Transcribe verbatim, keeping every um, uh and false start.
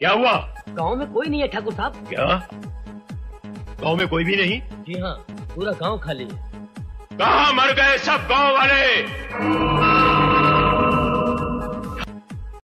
क्या हुआ? गांव में कोई नहीं है ठाकुर साहब। क्या गांव में कोई भी नहीं? जी हाँ, पूरा गांव खाली है। कहाँ मर गए सब गांव वाले?